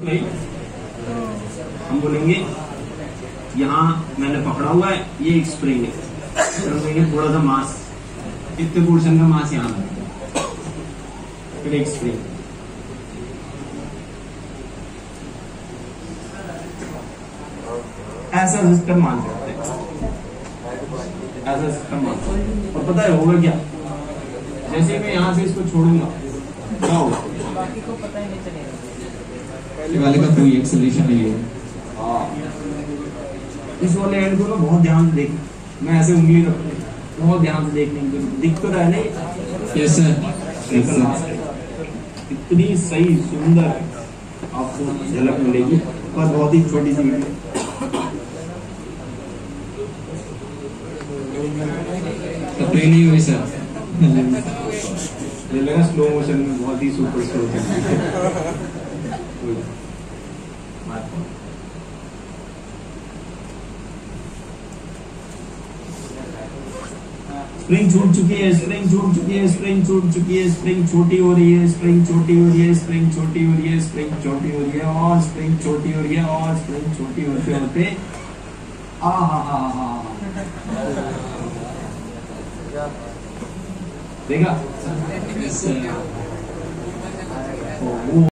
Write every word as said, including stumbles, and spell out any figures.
भाई हम बोलेंगे यहाँ मैंने पकड़ा हुआ है, ये एक स्प्रिंग है, हम बोलेंगे थोड़ा सा मास, इतने पोर्शन का मास यहाँ लगेगा, फिर एक स्प्रिंग। ऐसा सिस्टम मान सकते हैं, ऐसा सिस्टम मान सकते हैं। और पता है होगा क्या, जैसे मैं यहाँ से इसको छोड़ूंगा क्या होगा, बाकी को पता ही नहीं चलेगा, पहले वाले का कोई एक्सेलरेशन नहीं है। हाँ, इस वाले एंड को ना बहुत ध्यान से देख, मैं ऐसे उंगली रखूँ, बहुत ध्यान से देखने की, दिख तो रहा है नहीं। Yes sir, yes sir. इतनी सही सुंदर आपको झलक मिलेगी, पर बहुत ही छोटी सी वीडियो। तो प्ले नहीं हुई सर। मुझे लगा स्लो मोशन में बहुत ही सुपर स्लो चलती है। स्प्रिंग छूट चुकी है, स्प्रिंग छूट चुकी है, स्प्रिंग छूट चुकी है, स्प्रिंग छोटी हो रही है, स्प्रिंग छोटी हो रही है, स्प्रिंग छोटी हो रही है, स्प्रिंग छोटी हो रही है, और स्प्रिंग छोटी हो रही है, और स्प्रिंग छोटी होते होते आ हा हा हा देखा। Yes sir.